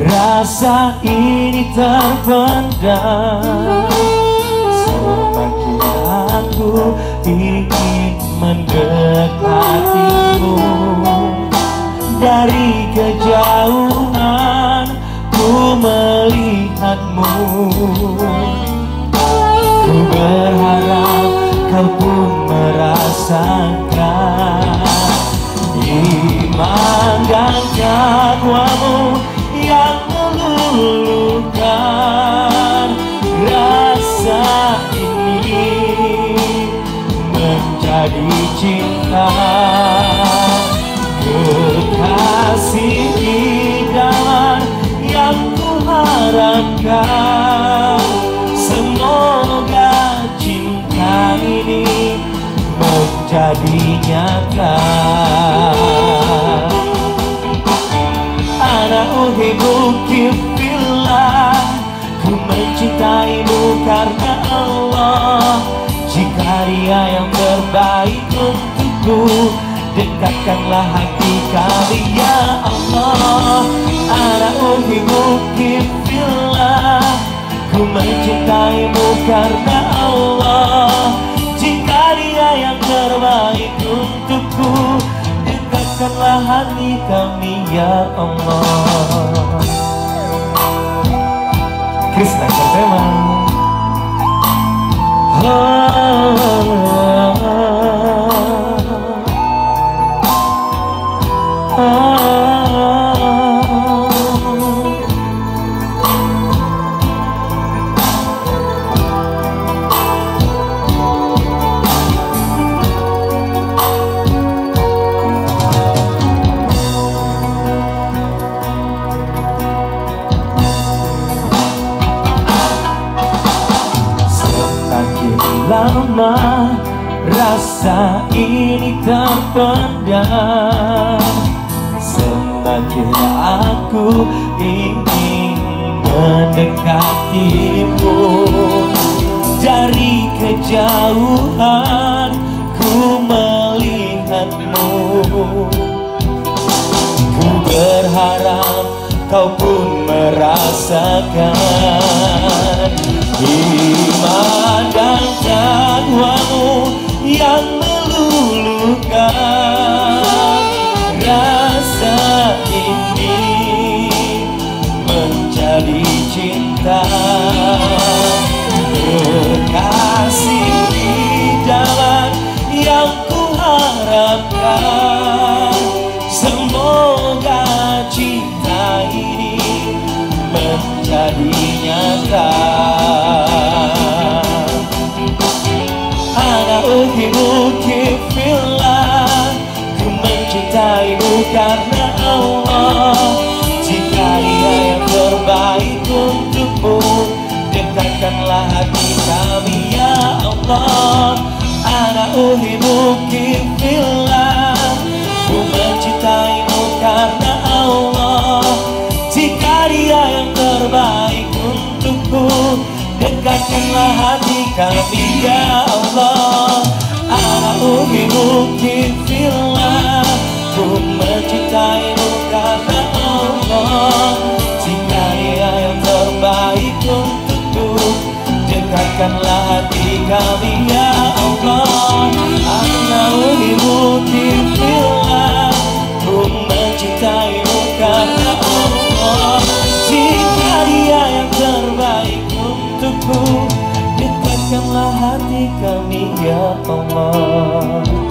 Rasa ini terpendam, semakin aku ingin mendekatimu. Dari kejauhan ku melihatmu, ku berharap kau pun merasakan iman dan takwamu yang meluluhkan. Rasa ini menjadi cinta, kekasih idaman yang kuharapkan. Semoga cinta ini menjadi nyata. Ana uhibbuki fillah, ku mencintaimu karena Allah. Jika Dia yang terbaik untukku, dekatkanlah hati kami ya Allah. Ana uhibbuki fillah, ku mencintaimu karena Allah. Jika Dia yang terbaik untukku, dekatkanlah hati kami ya Allah. Krishna Cardema. Lama rasa ini terpendam, semakin aku ingin mendekatimu. Dari kejauhan ku melihatmu, ku berharap kau pun merasakan iman dan takwamu yang meluluhkan. Rasa ini menjadi cinta, kekasih idaman yang kuharapkan. Semoga cinta ini menjadi nyata. Ana uhibbuki fillah, ku mencintaimu karena Allah. Jika Dia yang terbaik untukmu, dekatkanlah hati kami ya Allah. Ana uhibbuki fillah, ku mencintaimu karena Allah. Jika Dia yang terbaik untukku, dekatkanlah hati kami ya Allah. Ana uhibbuki fillah, ku mencintaimu karena Allah. Jika Dia yang terbaik untukku, dekatkanlah hati kami ya Allah. Ana uhibbuki fillah, ku mencintaimu karena Allah. Jika Dia yang terbaik untukku, dekatkanlah hati kami ya Allah.